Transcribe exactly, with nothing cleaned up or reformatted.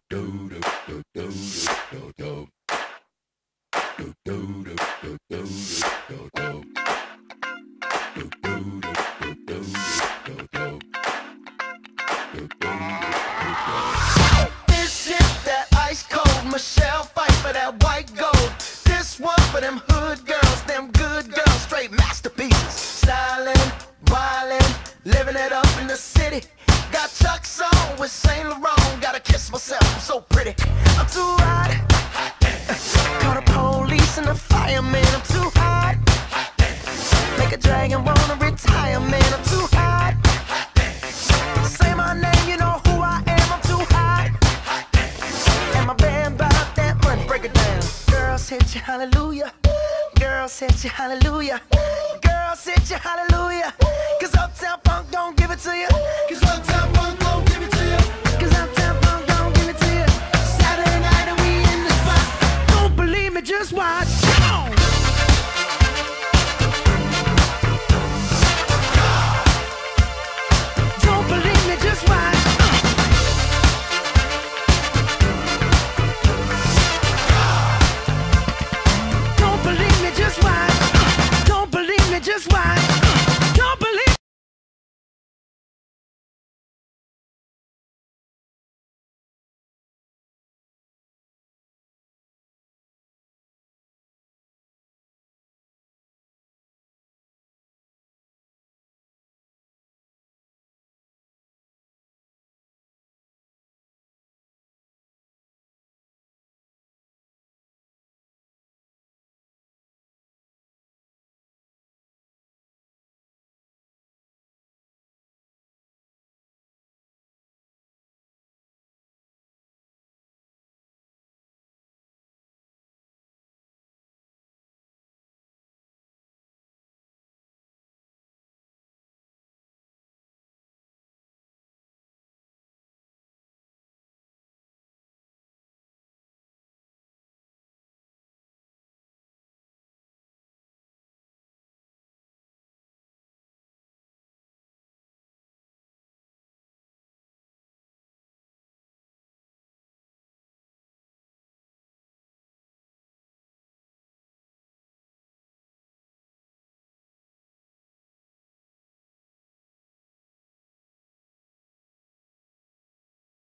Michelle fight for that white gold. This one for them hood girls, them good girls, straight masterpieces. Stylin', wildin', living it up in the city. Got Chuck's on with Saint Laurent. Gotta kiss myself, I'm so pretty. I'm too hot. Call the police and the fireman. I'm too hot. Make a dragon wanna retire, man. I'm too hot. Say my name, you know who I am. I'm too hot. And my band bought that money. Break it down. Girls hit you, hallelujah. Girls hit you, hallelujah. Girls hit you, hallelujah. Cause Uptown Funk don't give it to you. Cause